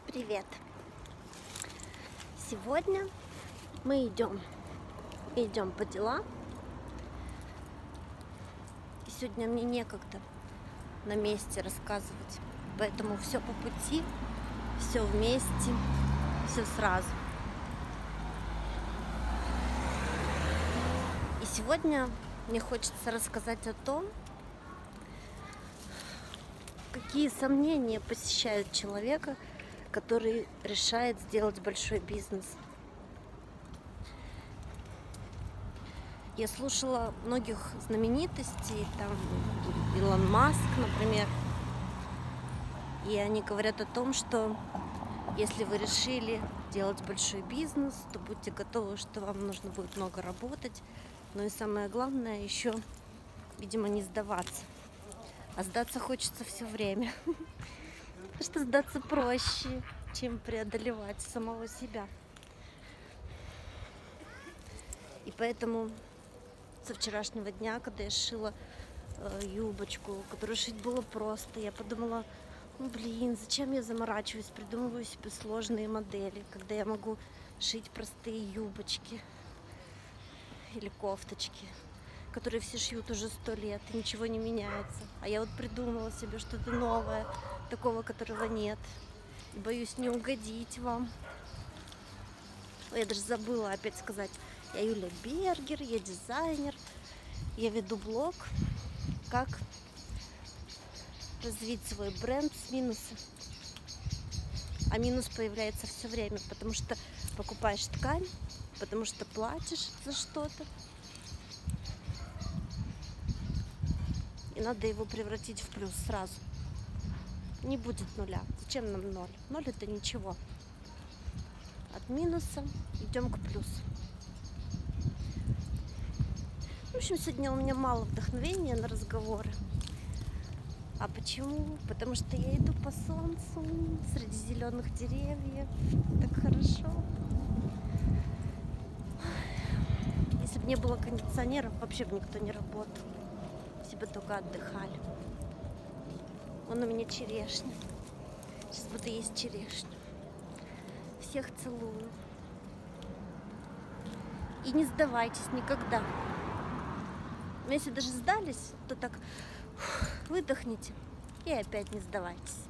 Привет! Сегодня мы идем по делам. И сегодня мне некогда на месте рассказывать. Поэтому все по пути, все вместе, все сразу. И сегодня мне хочется рассказать о том, какие сомнения посещают человека, который решает сделать большой бизнес. Я слушала многих знаменитостей, там Илон Маск, например, и они говорят о том, что если вы решили делать большой бизнес, то будьте готовы, что вам нужно будет много работать, но и самое главное еще, видимо, не сдаваться. А сдаться хочется все время, потому что сдаться проще, чем преодолевать самого себя. И поэтому со вчерашнего дня, когда я шила юбочку, которую шить было просто, я подумала, зачем я заморачиваюсь, придумываю себе сложные модели, когда я могу шить простые юбочки или кофточки, которые все шьют уже 100 лет, и ничего не меняется. А я вот придумала себе что-то новое, такого, которого нет. И боюсь не угодить вам. Я даже забыла опять сказать. Я Юля Бергер, я дизайнер. Я веду блог, как развить свой бренд с минуса. А минус появляется все время, потому что покупаешь ткань, потому что платишь за что-то. И надо его превратить в плюс сразу. Не будет нуля. Зачем нам ноль? Ноль — это ничего. От минуса идем к плюсу. В общем, сегодня у меня мало вдохновения на разговоры. А почему? Потому что я иду по солнцу, среди зеленых деревьев. Так хорошо. Если бы не было кондиционеров, вообще бы никто не работал. Все бы только отдыхали. Вон у меня черешня. Сейчас буду есть черешню. Всех целую. И не сдавайтесь никогда. Но если даже сдались, то так выдохните и опять не сдавайтесь.